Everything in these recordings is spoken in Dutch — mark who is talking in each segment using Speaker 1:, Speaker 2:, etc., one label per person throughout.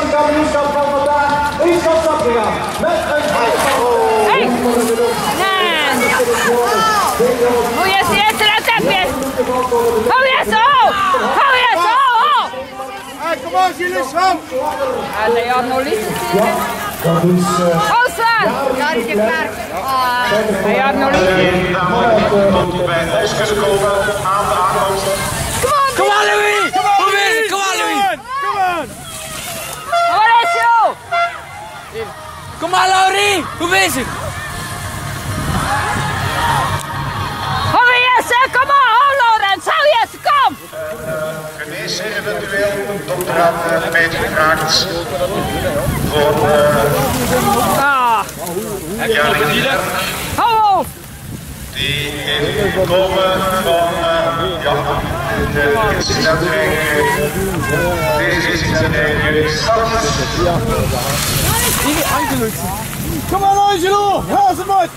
Speaker 1: kampioenschap van vandaag is van start gegaan. Met een
Speaker 2: Hey! Hoe is die eruit even? Hou je zo! Hou je zo!
Speaker 3: Hey, kom on, Gilles, kom!
Speaker 2: Nee, ja, nog liefst natuurlijk. Hou slaan! Ja, die is klaar. Ja, nog liefst.
Speaker 4: Tot bij ons kunnen komen aan de aankomst.
Speaker 2: Kom on,
Speaker 5: Louis! Hoe is het? Kom on, Louis!
Speaker 3: Kom on!
Speaker 2: Horatio!
Speaker 5: Kom maar, Laurie! Hoe is het?
Speaker 2: Hou je kom maar, hou Laurens! Hou je kom!
Speaker 4: Genezen eventueel, dokter Peter gevraagd voor
Speaker 2: Hou op!
Speaker 4: die komen van de incidentreilige stad.
Speaker 3: Kom on, Angelo! Haal ze maar!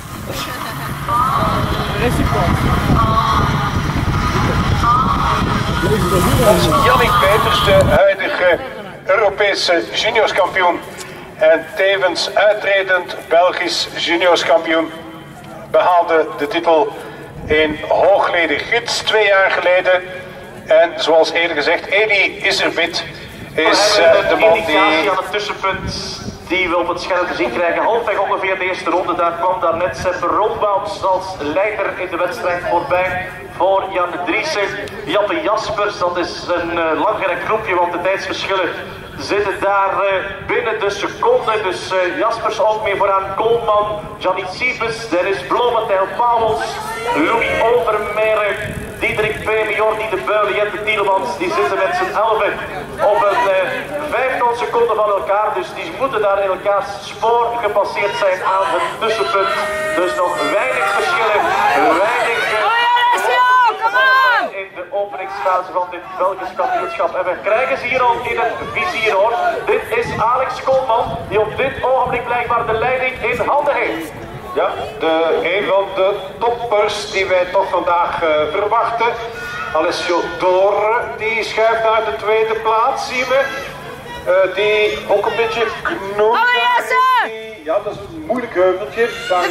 Speaker 4: Jannik Peters, de huidige Europese juniourskampioen en tevens uitredend Belgisch juniourskampioen, behaalde de titel in hoogleden gids 2 jaar geleden. En zoals eerder gezegd, Edi Iserbit is de man die aan het tussenpunt die we op het scherm gezien krijgen. Halfweg ongeveer de eerste ronde, daar kwam daar net Sepp Roelbaums als leider in de wedstrijd voorbij voor Jan Driessen. Jappe Jaspers, dat is een langgerekt groepje, want de tijdsverschillen zitten daar binnen de seconde. Dus Jaspers ook meer vooraan. Koolman, Gianni Siepes, er is Bloemendaal Pauwels, Louis Overmeren, Diederik Peem, Jordi de Buil, Jette Tielemans, die zitten met z'n 11 op een 15 seconden van elkaar. Dus die moeten daar in elkaars spoor gepasseerd zijn aan het tussenpunt. Dus nog weinig verschillen, weinig in de openingsfase van dit Belgisch kampioenschap. En we krijgen ze hier al in het vizier hoor. Dit is Alex Koolman, die op dit ogenblik blijkbaar de leiding in handen heeft. Ja, een van de toppers die wij toch vandaag verwachten. Alessio Dore, die schuift naar de tweede plaats, zien we. Die ook een beetje knoeit. Ja, dat is een moeilijk heuveltje. Waar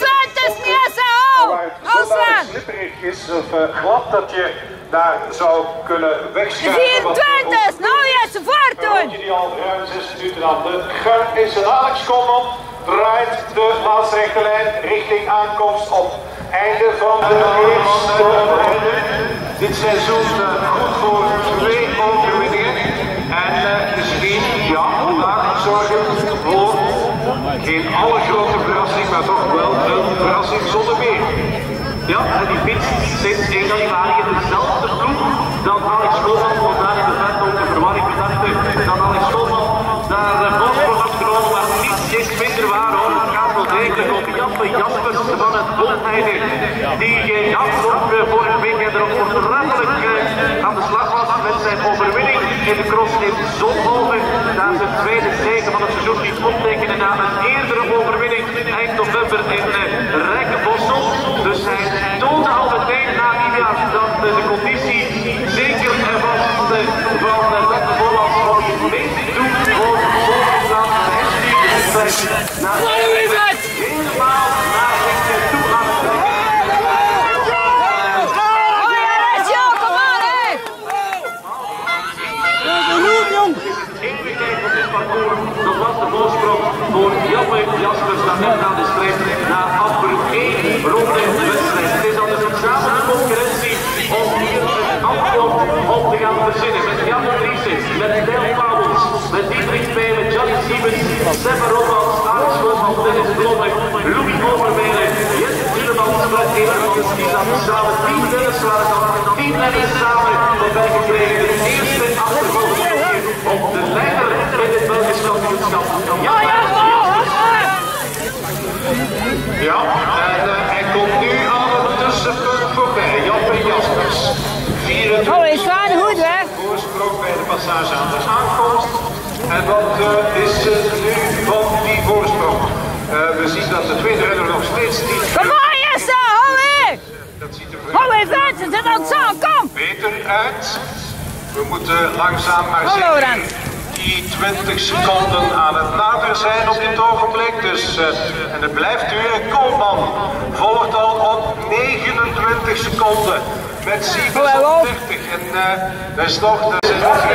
Speaker 4: het zodanig slipperig is of glad dat je daar zou kunnen wegschuiven.
Speaker 2: 24, nou ja, ze voortdoen!
Speaker 4: Die al ruim 6 minuten aan de gang is. En Alex Koolman draait de laatste rechte lijn richting aankomst op. Einde van de eerste ronde. Dit seizoen goed voor 2 overwinningen. En misschien, ja, vandaag zorgen voor geen alle grote verrassing, maar toch wel een verrassing zonder meer. Ja, en die fiets sinds 1 januari in dezelfde ploeg dan Alex Koolman, want daar in de vent ook de verwarring bedachte dat Alex Koolman daar de voorsprong had genomen, maar niets is minder waar hoor. Het gaat wel degelijk op Jappe Jaspers van het Bonheide, die vorig weekend er ook voortreffelijk aan de slag was met zijn overwinning in de cross in Zonhoven. Daar zijn tweede zege van het seizoen die optekenen na een eerdere overwinning eind november in Rijkenbossel. Dus hij toonde al meteen na Nieuwjaar dat de conditie zeker van dat de voorland van je meest doet voor de voorland naar helemaal naar rechter toe aan het trekken. Dat was de voorsprong voor Jappe Jaspers dat net na de strijd na amper 1 ronde de wedstrijd. Het is al dus een gezamenlijke concurrentie om hier een antwoord op te gaan verzinnen. Met Jan Driessen, met Dale Pauwels, met Diederik Peem, met Gianni Siepes, Sepp Roelbaums, Alex Koolman, Dennis Blommen, Louis Overmeren, Jette Tielemans, met Evermans, die zaten samen 10 renners waren dan 10 renners samen voorbij gekregen. De eerste achtervolging op de leider in het Belgisch kampioenschap. Ja, en hij komt nu aan het tussenpunt voorbij. Jappe Jaspers. 24 voorsprong bij de passage aan de aankomst. En wat is nu van die voorsprong? We zien dat de tweede renner nog steeds niet...
Speaker 2: Kom maar, Jesse, hou weer!
Speaker 4: Dat ziet er
Speaker 2: kom!
Speaker 4: beter uit. We moeten langzaam maar zeker die 20 seconden aan het naderen zijn op dit ogenblik. Dus, en het blijft duren. Koolman volgt al op 29 seconden met 37. En dat is nog de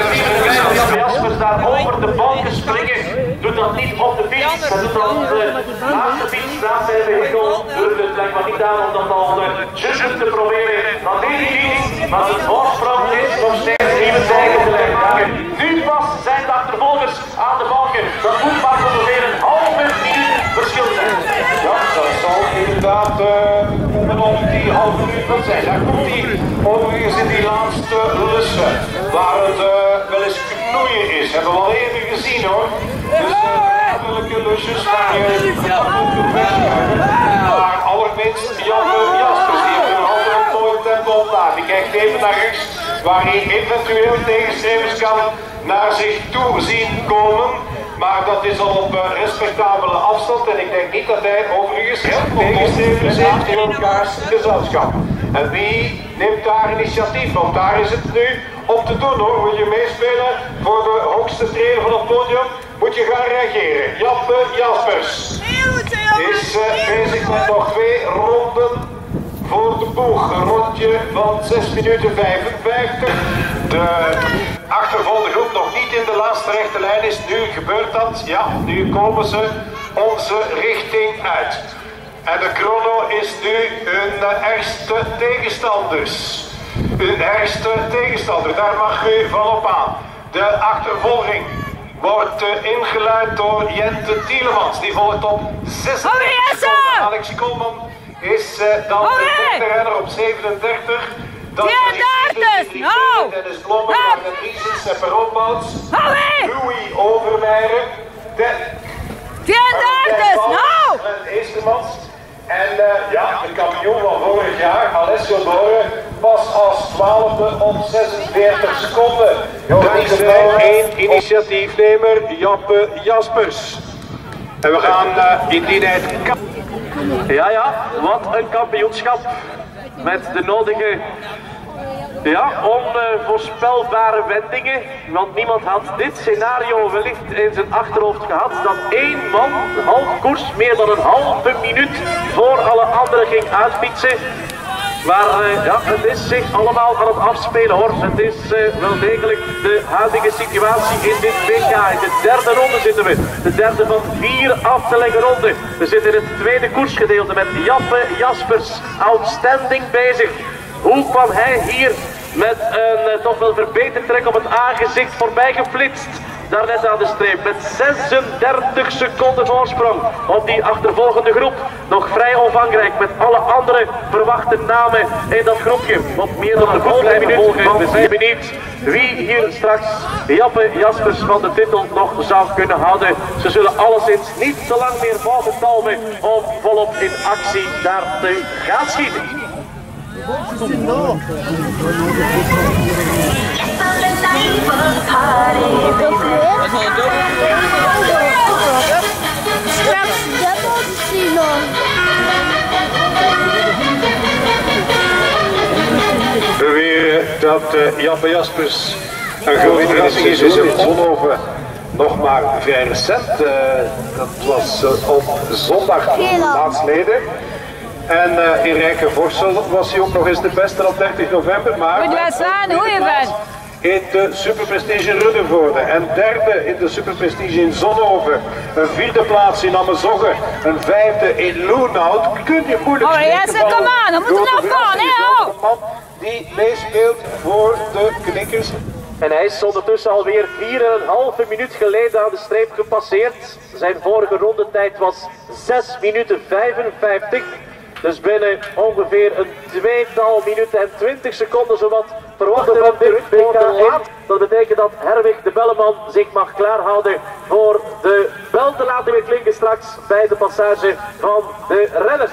Speaker 6: Jaspers daar over de balken springen, doet dat niet op de fiets, dat doet dat op de laatste fiets naast zijn vehikel, durft het blijkbaar niet aan om dat al jussen te proberen. Dan weet ik iets, maar het voorsprong is nog steeds even tegen te leggen. Nu pas zijn de achtervolgers aan de balken, dat moet maar ongeveer een halve minuut verschil zijn.
Speaker 4: Ja, dat zal inderdaad om die halve minuut wel zijn. Daar komt hij overigens in die laatste lussen, waar het wel eens knoeien is. Hebben we al eerder gezien hoor. Dus natuurlijke lusjes waar je kunt wegschuiven. Maar allerminst Jan Jaspers, die heeft een altijd een mooi tempo omlaag. Die kijkt even naar rechts, waar hij eventueel tegenstrevers kan naar zich toe zien komen. Maar dat is al op respectabele afstand en ik denk niet dat hij overigens tegenstrevers heeft in elkaars gezelschap. En wie neemt daar initiatief? Want daar is het nu om te doen hoor. Wil je meespelen voor de hoogste treden van het podium? Moet je gaan reageren. Jappe Jaspers is bezig met nog 2 ronden voor de boeg. Een rondje van 6 minuten 55. De achtervolgende groep nog niet in de laatste rechte lijn is. Nu gebeurt dat. Ja, nu komen ze onze richting uit. En de chrono is nu hun ergste tegenstanders. Hun ergste tegenstander, daar mag u van op aan. De achtervolging wordt ingeluid door Jente Tielemans. Die volgt op 36 seconden. Alexie Koolman is dan de derde renner op 37. Dat is Dennis Blommer, Maarten Driesen, Seppe Roodmouts, Louis Overmeijer,
Speaker 2: 34, nou!
Speaker 4: Eestermans. En de kampioen van vorig jaar, Alessio Dore, was als 12e op 46 seconden. Dat is één initiatiefnemer, Jappe Jaspers. En we gaan indien hij het kan.
Speaker 6: Ja, wat een kampioenschap met de nodige onvoorspelbare wendingen, want niemand had dit scenario wellicht in zijn achterhoofd gehad, dat één man half koers meer dan een halve minuut voor alle anderen ging uitfietsen. Maar het is zich allemaal aan het afspelen hoor. Het is wel degelijk de huidige situatie in dit WK. In de derde ronde zitten we. De derde van 4 af te leggen ronden. We zitten in het tweede koersgedeelte met Jappe Jaspers outstanding bezig. Hoe kwam hij hier met een toch wel verbeterd trek op het aangezicht voorbij geflitst? Daarnet aan de streep met 36 seconden voorsprong op die achtervolgende groep. Nog vrij omvangrijk met alle andere verwachte namen in dat groepje. Op meer dan een halve minuut volgen. We zijn benieuwd wie hier straks Jappe Jaspers van de titel nog zou kunnen houden. Ze zullen alleszins niet te lang meer mogen talmen om volop in actie daar te gaan schieten.
Speaker 4: We weren dat Jappe Jaspers een grote verrassing is in Zonhoven. Nog maar vrij recent. Dat was op zondag laatsleden. En in Rijkenvorsel was hij ook nog eens de beste op 30 november. Maar
Speaker 2: moet wel staan hoe je bent.
Speaker 4: In de Superprestige in Ruddervoorde. En derde in de Superprestige in Zonhoven. Een vierde plaats in Amazogge. Een vijfde in Loenhout. Kun je moeilijk
Speaker 2: spreken. Kom aan, dan moeten we nog gaan, hè?
Speaker 4: Een man die meespeelt voor de knikkers.
Speaker 6: En hij is ondertussen alweer 4,5 minuut geleden aan de streep gepasseerd. Zijn vorige rondetijd was 6 minuten 55. Dus binnen ongeveer een tweetal minuten en 20 seconden zowat verwachten we dit WK. Dat betekent dat Herwig de Belleman zich mag klaarhouden voor de bel te laten weer klinken straks bij de passage van de renners.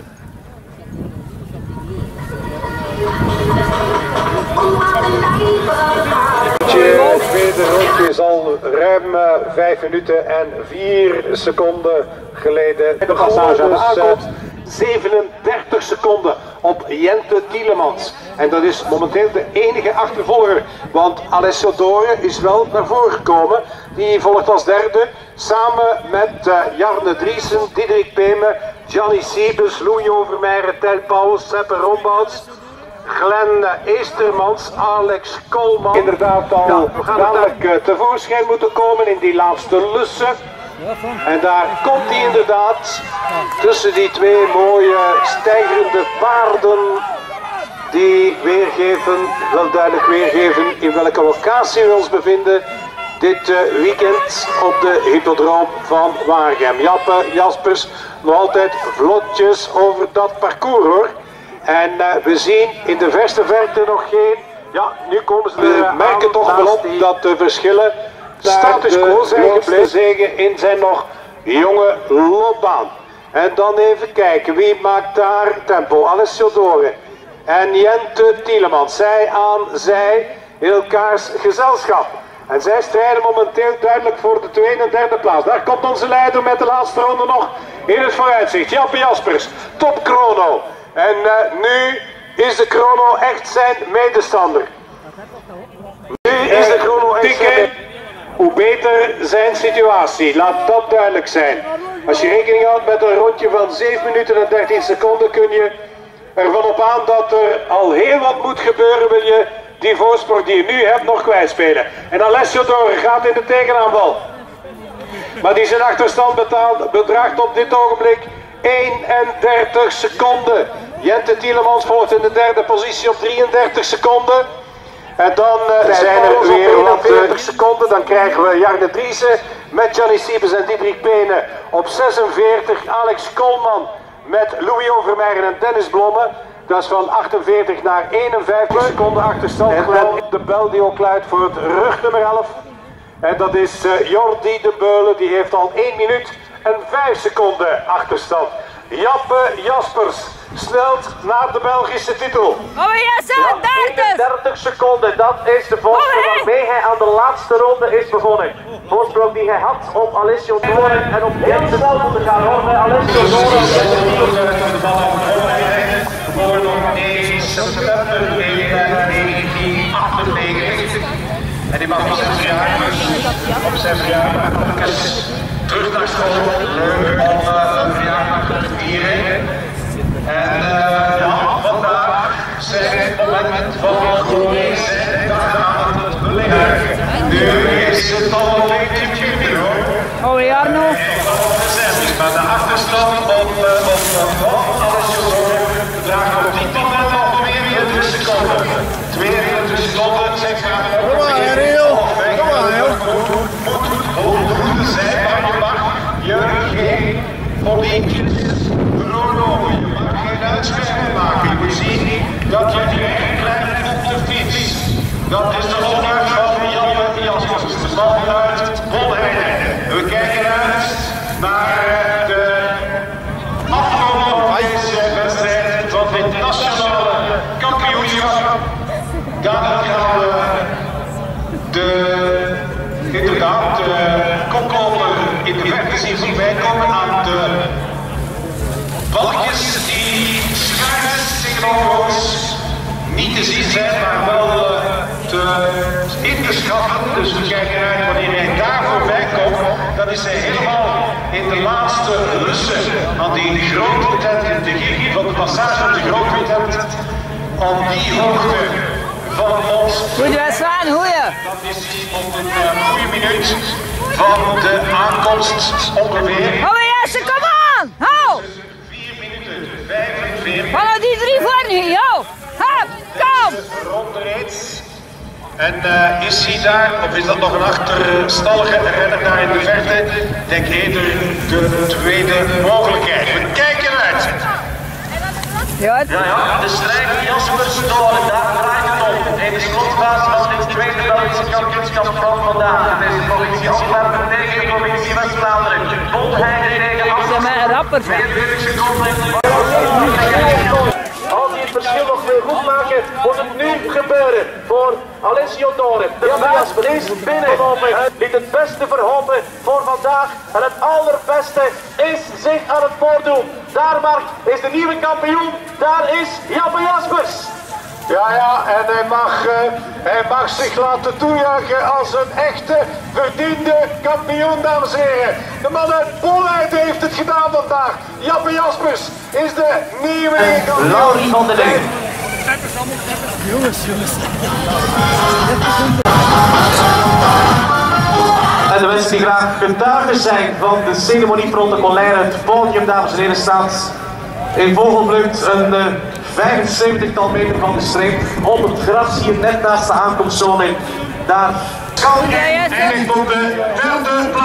Speaker 4: Het tweede rondje is al ruim 5 minuten en 4 seconden geleden. De passage aankomt. 37 seconden op Jente Tielemans. En dat is momenteel de enige achtervolger, want Alessio Dore is wel naar voren gekomen. Die volgt als derde, samen met Jarne Driesen, Diederik Peeme, Gianni Siebes, Louis Overmeijer, Tel Pauwels, Seppe Rombouts, Glenn Eestermans, Alex Koolman. Inderdaad al dadelijk tevoorschijn moeten komen in die laatste lussen. En daar komt hij inderdaad tussen die twee mooie stijgerende paarden die wel duidelijk weergeven in welke locatie we ons bevinden dit weekend op de hippodroom van Waregem. Jappe Jaspers nog altijd vlotjes over dat parcours hoor. En we zien in de verste verte nog geen, ja nu komen ze we merken toch wel op dat de verschillen status quo zijn gebleven in zijn nog jonge loopbaan. En dan even kijken, wie maakt daar tempo? Alessio Dore en Jente Tielemans, zij aan zij in elkaars gezelschap. En zij strijden momenteel duidelijk voor de tweede en derde plaats. Daar komt onze leider met de laatste ronde nog in het vooruitzicht. Jappe Jaspers, top chrono. En nu is de chrono echt zijn medestander. Nu is de chrono echt zijn hoe beter zijn situatie, laat dat duidelijk zijn. Als je rekening houdt met een rondje van 7 minuten en 13 seconden kun je ervan op aan dat er al heel wat moet gebeuren, wil je die voorsprong die je nu hebt nog kwijtspelen. En Alessio Dore gaat in de tegenaanval. Maar die zijn achterstand bedraagt op dit ogenblik 31 seconden. Jente Tielemans volgt in de derde positie op 33 seconden. En dan zijn er weer 40 seconden. Dan krijgen we Jarne Driesen met Gianni Siebes en Diederik Peene op 46. Alex Koolman met Louis Overmeijer en Dennis Blomme. Dat is van 48 naar 51 seconden achterstand. En de bel die ook luidt voor het rugnummer 11. En dat is Jordi de Beulen. Die heeft al 1 minuut en 5 seconden achterstand. Jappe Jaspers snelt naar de Belgische titel.
Speaker 2: Oh ja,
Speaker 6: 30 seconden, dat is de voorsprong waarmee hij aan de laatste ronde is begonnen. Voorsprong die hij had op Alessio Dore en op Jente snel moeten gaan hoor bij Alessio Dore.
Speaker 4: Voor nog 1 september 1998. En die mag op 6 jaar, op 6 jaar, terug naar school, leuk om een verjaardag te vieren. En ja, vandaag zijn het moment van glorie zijn dag aan het beleven. Nu is het al een beetje junior hoor.
Speaker 2: Oh ja, Arno.
Speaker 4: Maar de achterstand op Alessio Dore draagt op dit moment al 22 seconden. 22 seconden, zeg maar.
Speaker 3: Kom maar, Ariel. Kom maar, joh.
Speaker 4: Moet zijn, maar je mag je geen politiekjes veroorloven. Je mag geen uitspraken maken. Je ziet dat je recht blijft op de fiets. Dat is de opdracht van Jappe Jaspers. De bal uit Bolheide. We kijken uit naar de afloop van deze wedstrijd van dit nationale kampioenschap. Dan gaan we inderdaad de koploper in de verte zien voorbij komen aan de balkjes die schuin tegenover ons niet te zien zijn, maar wel in te schatten. Dus we kijken uit wanneer hij daar voorbij komt. Dan is hij helemaal in de laatste lussen aan die grote tent, van de passage op de grote tent, op die hoogte van ons.
Speaker 2: Goed wedstrijd, goeie.
Speaker 4: Dat is op een goede minuut van de aankomst ongeveer.
Speaker 2: Oh yes, kom aan! Hou!
Speaker 4: 4 minuten 45.
Speaker 2: Hallo die 3 voor nu, yo! Hup, kom!
Speaker 4: Ronde reeds. En is hij daar, of is dat nog een achterstallige renner daar in de verte? Ik denk eerder de tweede mogelijkheid. We kijken uit.
Speaker 2: Ja,
Speaker 6: De strijd Jaspers Dore, daar draait het om. In de slotfase van dit tweede Belgische kampioenschap van vandaag. Het is provincie Antwerpen tegen provincie West-Vlaanderen. Bolheide tegen Amsterdam.
Speaker 2: rapper.
Speaker 6: 22 seconden. Als hij het verschil nog wil goedmaken, moet het nu gebeuren voor Alessio Dore. De baas is binnengelopen. Hij liet het beste verhopen voor vandaag. En het allerbeste is zich aan het voordoen. Daar, Mark, is de nieuwe kampioen. Daar is Jappe Jaspers.
Speaker 4: Ja, en hij mag zich laten toejuichen als een echte verdiende kampioen, dames en heren. De man uit Bolheid heeft het gedaan vandaag. Jappe Jaspers is de nieuwe kampioen.
Speaker 6: Laurie van der Leeuw.
Speaker 3: Jongens.
Speaker 6: En de mensen die graag getuigen zijn van de ceremonie protocolaire, het podium, dames en heren, staat in vogelvlucht een 75-tal meter van de streep op het gras hier net naast de aankomstzone. Daar
Speaker 4: En op de derde